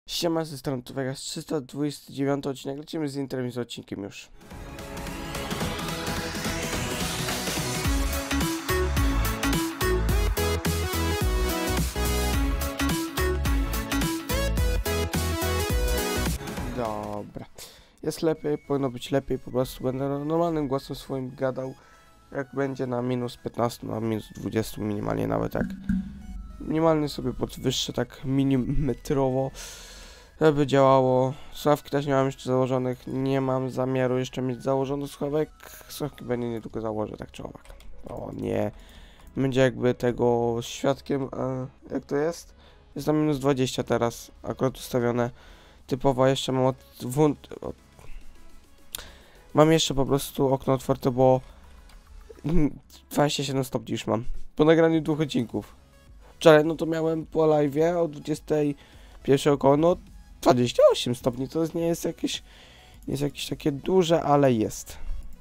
Siema, ze strony Vegas 329 odcinek, lecimy z intrem i z odcinkiem już. Dobra, jest lepiej, powinno być lepiej, po prostu będę normalnym głosem swoim gadał, jak będzie na minus 15, na minus 20 minimalnie nawet tak. Minimalnie sobie podwyższę tak milimetrowo, żeby działało. Słuchawki też nie mam jeszcze założonych, nie mam zamiaru jeszcze mieć założonych słuchawek. Słuchawki będzie niedługo założę, tak czy owak. O nie, będzie jakby tego świadkiem, jak to jest? Jest na minus 20 teraz, akurat ustawione. Typowo jeszcze mam mam jeszcze po prostu okno otwarte, bo 27 stopni już mam. Po nagraniu 2 odcinków. Wczoraj no to miałem po live'ie o 21 około, no 28 stopni, to nie jest jakieś takie duże, ale jest.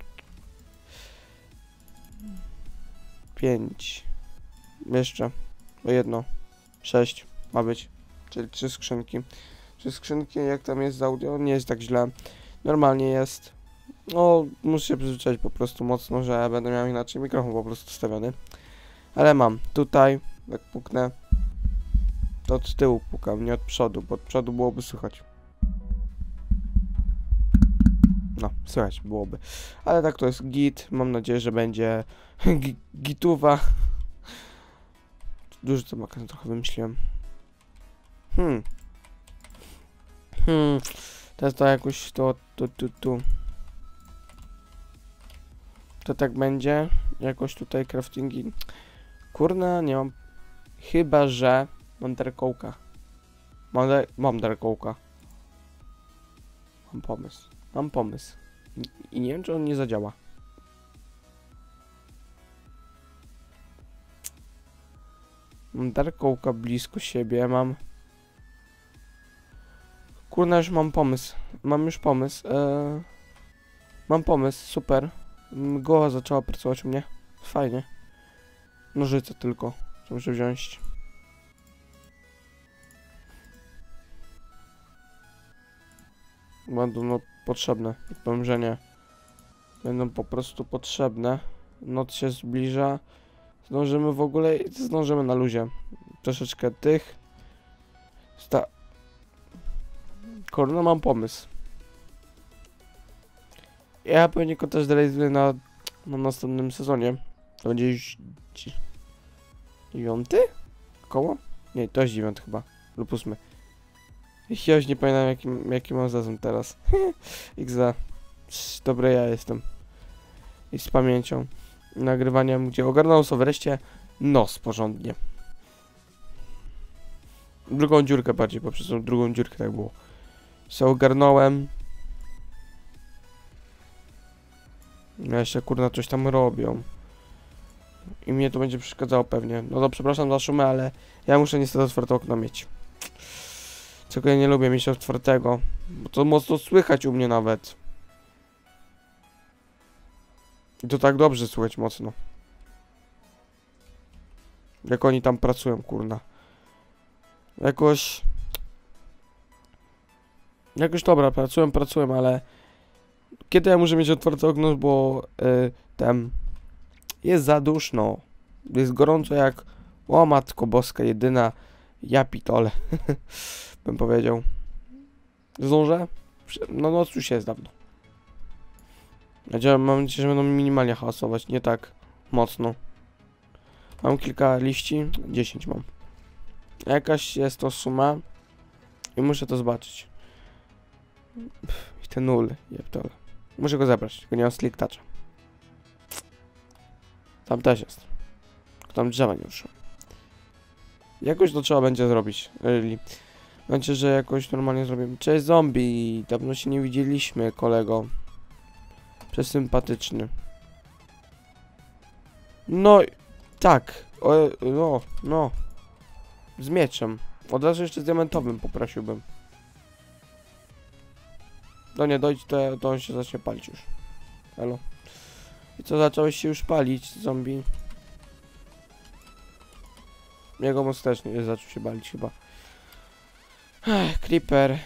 5. Jeszcze. O jedno. 6 ma być. Czyli 3 skrzynki. 3 skrzynki, jak tam jest z audio, nie jest tak źle. Normalnie jest. No, muszę się przyzwyczaić po prostu mocno, że będę miał inaczej mikrofon po prostu ustawiony. Ale mam tutaj, jak puknę, to od tyłu pukam, nie od przodu, bo od przodu byłoby słychać. No, słychać byłoby. Ale tak to jest git, mam nadzieję, że będzie gituwa. Dużo to makro trochę wymyśliłem. Teraz to jakoś to tak będzie. Jakoś tutaj craftingi. Kurna, nie mam. Chyba, że mam derkołka. Mam derkołka. Mam pomysł. I nie wiem, czy on nie zadziała. Mam derkołka blisko siebie, mam... Kurna, już mam pomysł. Mam pomysł, super. Głowa zaczęła pracować u mnie. Fajnie. Nożyce tylko. Co muszę wziąć. Będą potrzebne. Powiem, że nie. Będą po prostu potrzebne. Noc się zbliża. Zdążymy w ogóle. Zdążymy na luzie. Troszeczkę tych. Kurno, mam pomysł. Ja pewnie go też zrealizuję na następnym sezonie. To będzie już 9? Koło? Nie, to jest 9 chyba. Lub 8. Ja już nie pamiętam jaki mam sezon teraz. XD. Dobre ja jestem. I z pamięcią. Nagrywaniem, gdzie ogarnął sobie wreszcie nos porządnie. Drugą dziurkę bardziej, bo przez tą drugą dziurkę tak było. Se ogarnąłem. Ja jeszcze kurna coś tam robią. I mnie to będzie przeszkadzało pewnie. No to przepraszam za szumę, ale ja muszę niestety otwarte okno mieć. Czego ja nie lubię mieć otwartego. Bo to mocno słychać u mnie nawet. I to tak dobrze słychać mocno. Jak oni tam pracują, kurna. Jakoś dobra, pracują, ale... Kiedy ja muszę mieć otwarte okno, bo tam jest za duszno. Jest gorąco jak... O matko boska jedyna. Ja pitole. Bym powiedział. Zdążę? No noc już jest dawno. Mam nadzieję, że będą minimalnie hałasować, nie tak mocno. Mam kilka liści. 10 mam. Jakaś jest to suma. I muszę to zobaczyć. I ten nul, jebtole. Muszę go zebrać, tylko nie mam slick toucha. Tam też jest. Tam drzewa nie ruszę. Jakoś to trzeba będzie zrobić. Znaczy, że jakoś normalnie zrobimy. Cześć zombie! Dawno się nie widzieliśmy, kolego. Przesympatyczny. No, tak. No. Z mieczem. Od razu jeszcze z diamentowym poprosiłbym. No nie dojdzie, to on się zacznie palić już. Halo. I co, zacząłeś się już palić, zombie? Jego most też nie zaczął się palić chyba. Creeper.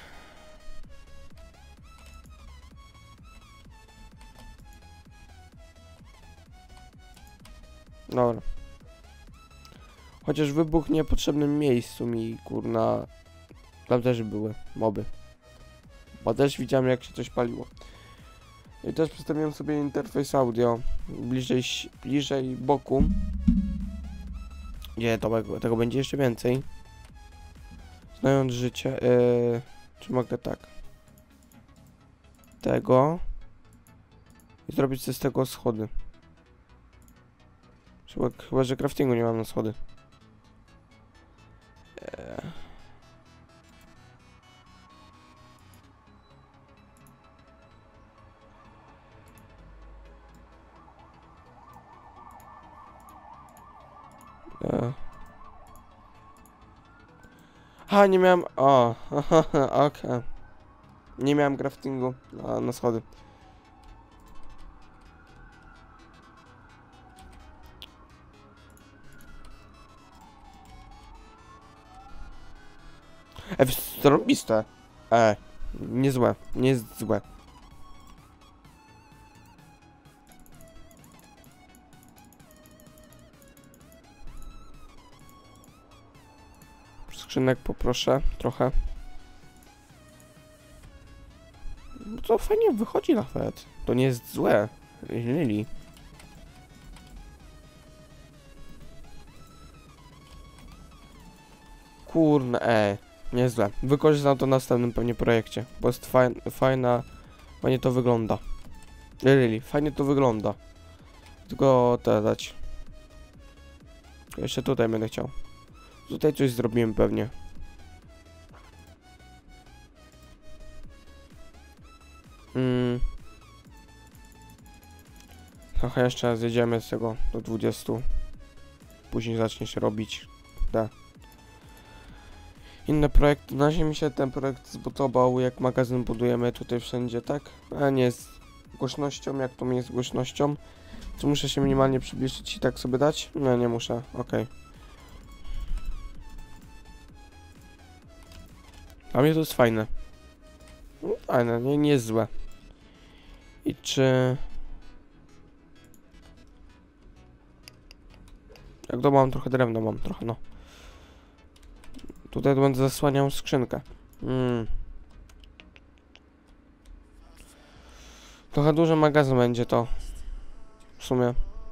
Dobra. Chociaż wybuch w niepotrzebnym miejscu mi, kurna... Tam też były moby. Bo też widziałem, jak się coś paliło. I też przedstawiłem sobie interfejs audio bliżej boku. Nie, tego będzie jeszcze więcej. Znając życie, czy mogę tak? Tego. I zrobić z tego schody. Chyba, że craftingu nie mam na schody. Nie miałem... O, okej. Nie miałem craftingu na schody. Zrobiste. Niezłe, nie jest złe. Skrzynek poproszę trochę. No to fajnie wychodzi nawet. To nie jest złe. Lili. Kurne, niezłe. Wykorzystam to w następnym pewnie projekcie, bo jest fajna, fajnie to wygląda. Lili, fajnie to wygląda. Tylko to dać. Jeszcze tutaj będę chciał. Tutaj coś zrobiłem pewnie. Trochę jeszcze zjedziemy z tego do 20. Później zacznie się robić inne projekty. Na razie mi się ten projekt spodobał, jak magazyn budujemy tutaj wszędzie, tak? A nie z głośnością, jak to mi jest z głośnością. Czy muszę się minimalnie przybliżyć i tak sobie dać? No nie muszę, okej. A mnie to jest fajne. Fajne, nie jest złe. I czy... Jak to mam trochę drewna, mam trochę, no. Tutaj to będę zasłaniał skrzynkę. Trochę duży magazyn będzie to. W sumie.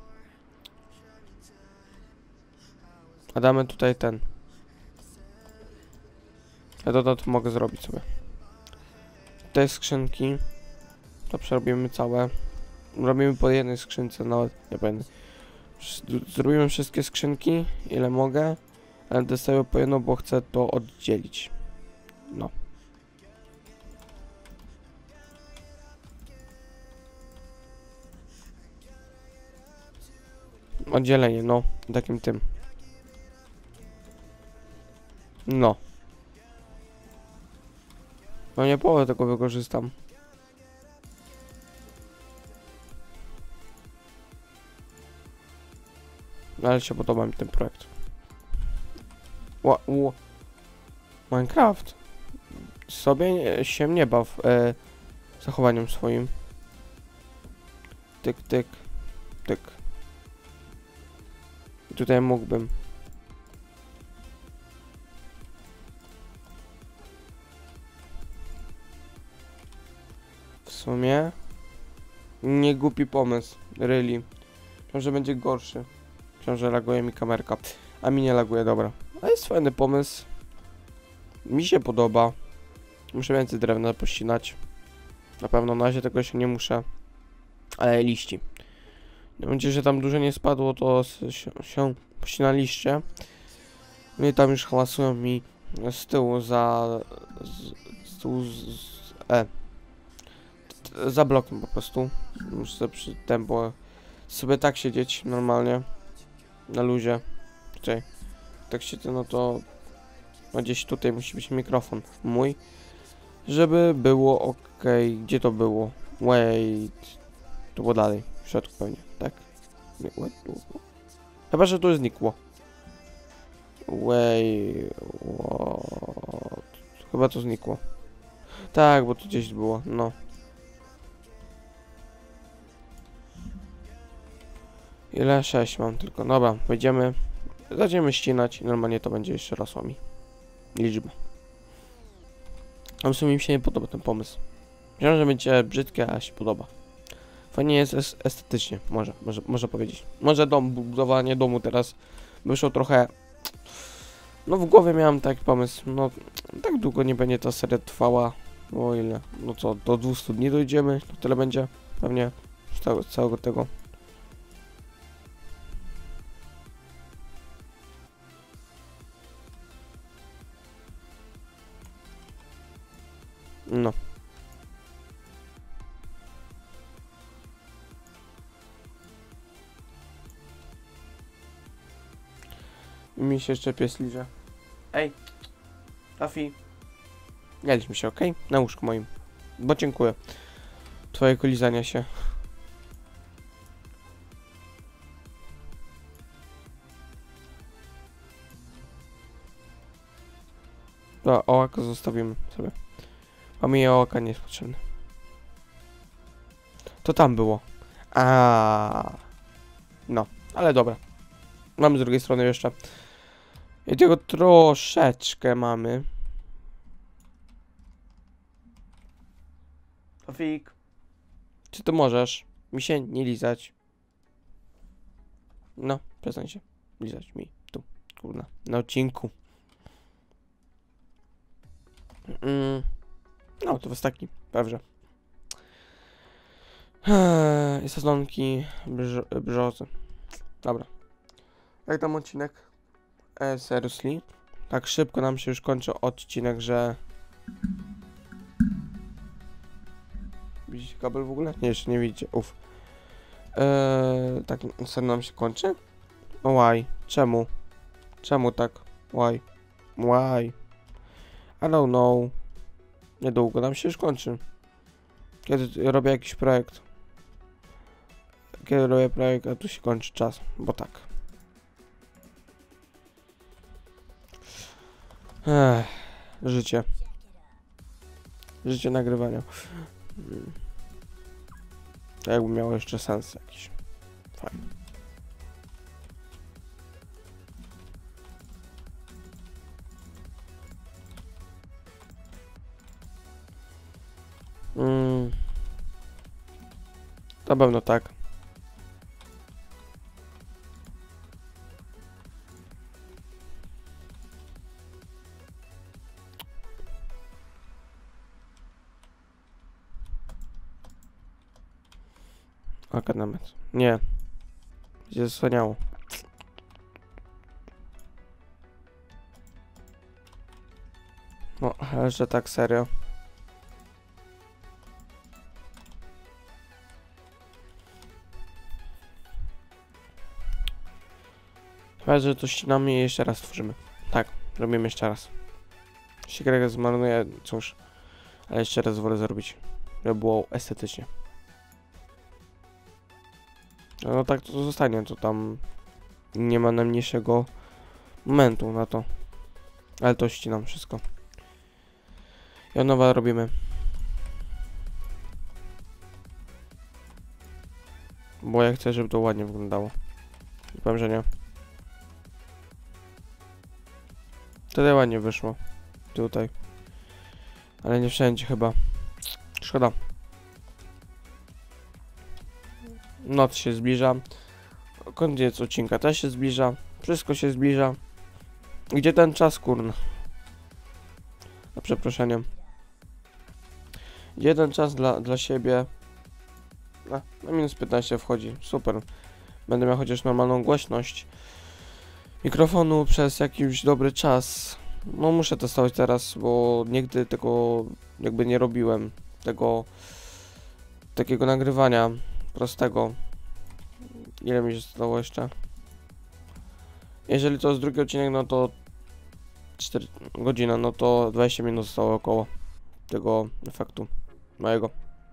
A damy tutaj ten. Ja to mogę zrobić sobie. Te skrzynki. To przerobimy całe. Robimy po jednej skrzynce, nawet nie będę. Zrobimy wszystkie skrzynki, ile mogę. Ale dostaję po jedno, bo chcę to oddzielić. No. Oddzielenie, no. Takim tym. No. No nie połowę tego wykorzystam. Ale się podoba mi ten projekt. Minecraft. Sobie się nie baw zachowaniem swoim. Tyk, tyk, tyk. I tutaj mógłbym. W sumie nie głupi pomysł, really. Myślę, że będzie gorszy. Myślę, że laguje mi kamerka. A mi nie laguje, dobra. A jest fajny pomysł. Mi się podoba. Muszę więcej drewna pościnać. Na pewno na razie tego się nie muszę. Ale liści. Nie będzie, że tam dużo nie spadło, to się pościna liście. No i tam już hałasują mi z tyłu za blokiem po prostu. Muszę przy tempo sobie tak siedzieć normalnie. Na luzie. Tutaj. Tak siedzę, no to gdzieś tutaj musi być mikrofon mój. Żeby było ok. Gdzie to było? Wait. To było dalej. W środku pewnie, tak? Nie, what? Chyba, że tu znikło. Wait. What? Chyba to znikło. Tak, bo tu gdzieś było, no. Ile? 6 mam tylko. Dobra, będziemy... Zaczniemy ścinać i normalnie to będzie jeszcze rosła mi liczba. A w sumie mi się nie podoba ten pomysł. Myślałem, że będzie brzydkie, a się podoba. Fajnie jest estetycznie, można powiedzieć. Może budowanie domu teraz wyszło trochę... No w głowie miałem taki pomysł, no tak długo nie będzie ta seria trwała. O ile? No co, do 200 dni dojdziemy, to tyle będzie pewnie z całego tego. No. Mi się jeszcze pies liże. Ej! Tafi! Mieliśmy się, okej? Na łóżku moim. Bo dziękuję. Twojego lizania się. To ołaka zostawimy sobie. A mi ołaka nie jest potrzebny. To tam było. No, ale dobra. Mamy z drugiej strony jeszcze. I tego troszeczkę mamy. Tofik. Czy ty możesz mi się nie lizać? No, przestań się lizać mi tu, kurna, na odcinku. No, to jest taki, pewnie. I sezonki brzozy. Dobra. Jak tam odcinek? Seriously? Tak szybko nam się już kończy odcinek, że... Widzicie kabel w ogóle? Nie, jeszcze nie widzicie. Uff. Tak serio nam się kończy? Why? Czemu? Czemu tak? Why? Why? I don't know. Niedługo nam się już kończy. Kiedy robię jakiś projekt. Kiedy robię projekt, a tu się kończy czas. Bo tak. Życie. Życie nagrywania. To jakby miało jeszcze sens jakiś. Fajnie. Na pewno tak. Akademiet. Nie. Gdzie zasłaniało. No, ale że tak serio. Chyba, że to ścinamy i jeszcze raz tworzymy. Tak, robimy jeszcze raz. Jeśli grę zmarnuje, cóż. Ale jeszcze raz wolę zrobić. Żeby było estetycznie. No tak to zostanie, to tam nie ma najmniejszego momentu na to. Ale to ścinam wszystko. I od nowa robimy. Bo ja chcę, żeby to ładnie wyglądało. I powiem, że nie. Wtedy ładnie wyszło. Tutaj. Ale nie wszędzie chyba. Szkoda. Noc się zbliża. Koniec odcinka też się zbliża. Wszystko się zbliża. Gdzie ten czas, kurna? A przeproszeniem. Gdzie ten czas dla siebie? Na minus 15 wchodzi. Super. Będę miał chociaż normalną głośność mikrofonu przez jakiś dobry czas. No muszę testować teraz, bo nigdy tego jakby nie robiłem. Takiego nagrywania prostego. Ile mi się stało jeszcze? Jeżeli to jest drugi odcinek, no to 4 godziny, no to 20 minut zostało około tego efektu mojego.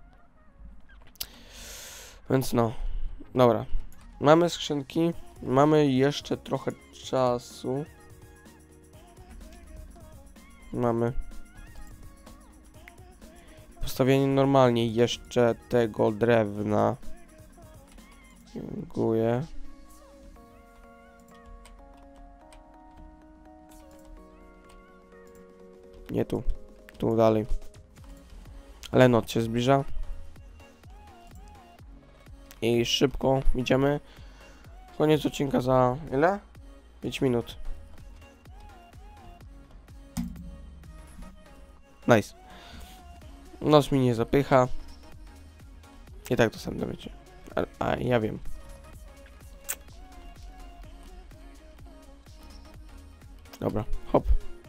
Więc no, dobra. Mamy skrzynki, mamy jeszcze trochę czasu. Mamy. postawienie normalnie jeszcze tego drewna. Dziękuję. Nie tu. Tu dalej. Ale noc się zbliża. I szybko idziemy. Koniec odcinka za ile? 5 minut. Nice. Noc mi nie zapycha. I tak to sam dowiecie. A ja wiem. Dobra, hop.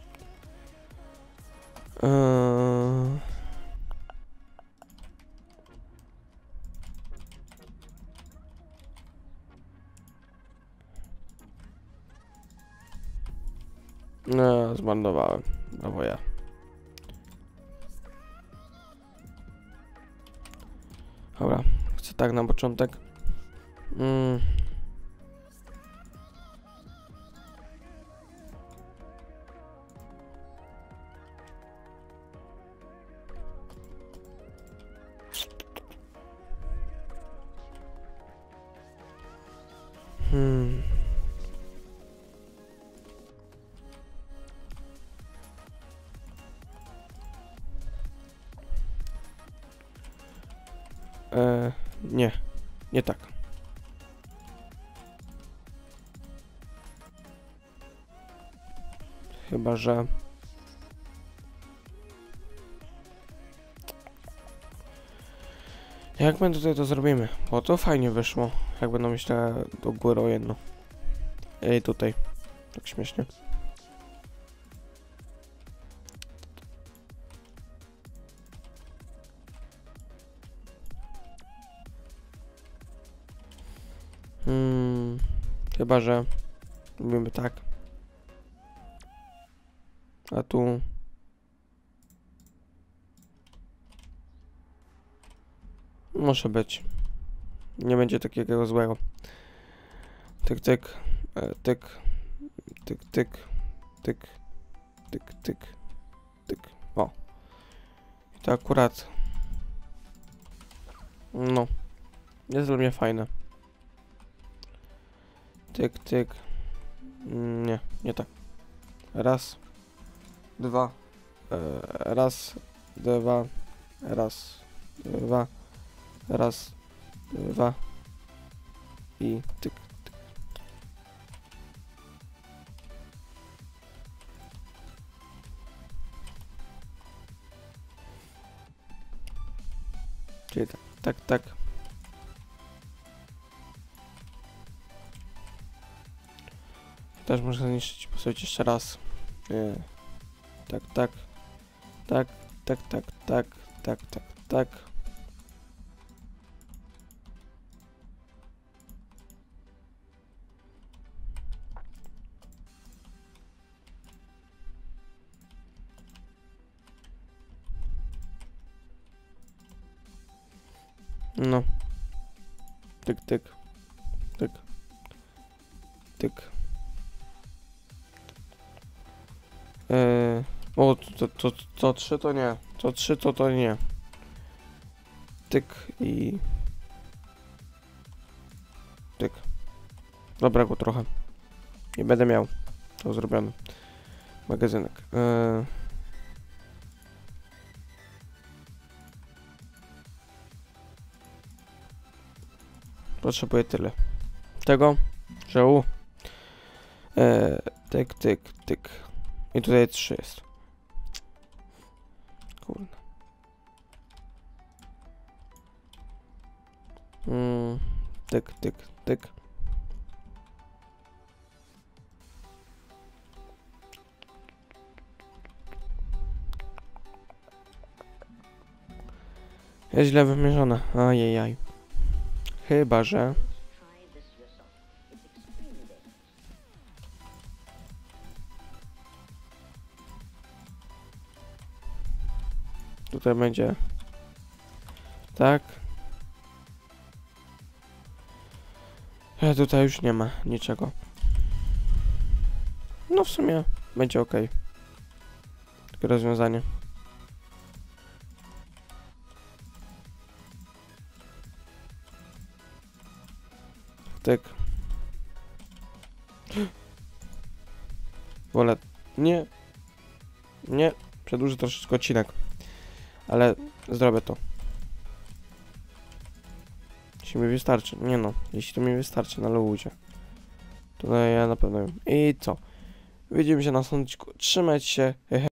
No, zmarnowałem. Brawo ja. Dobra, chcę tak na początek. Nie, nie tak. Chyba, że... Jak my tutaj to zrobimy? Bo to fajnie wyszło. Jak będą myślę do góry o jedno. Ej, tutaj. Tak śmiesznie. Chyba, że robimy tak. A tu... Może być. Nie będzie takiego złego. Tyk, tyk, tyk, tyk, tyk, tyk, tyk, tyk, tyk. O. I to akurat... No. Jest dla mnie fajne. Tyk, tyk. Nie, nie tak. Raz. Dwa. Raz. Dwa. Raz. Dwa. Raz. Dwa. I tyk, tyk. Czyli tak, tak, tak. Też muszę zniszczyć, postawić jeszcze raz. Nie. Tak, tak. Tak, tak, tak, tak, tak, tak, tak. No. Tyk, tyk. Tyk. Tyk. O, to 3 to nie. To 3 to nie. Tyk i... Tyk. Dobra, go trochę. Nie będę miał. To zrobione. Magazynek. Potrzebuję tyle. Tego, że tyk, tyk, tyk. I tutaj 3 jest. Kurde. Tyk, tyk, tyk. Jest źle wymierzone. Ajajaj. Chyba, że... Tutaj będzie... Tak. Tutaj już nie ma niczego. No w sumie będzie ok. Takie rozwiązanie. Tyk. Wolę... Nie. Nie. Przedłużę troszeczkę odcinek. Ale zrobię to. Jeśli mi wystarczy. Nie no. Jeśli to mi wystarczy na ludzie. To ja na pewno wiem. I co? Widzimy się na następnym odcinku. Trzymajcie się.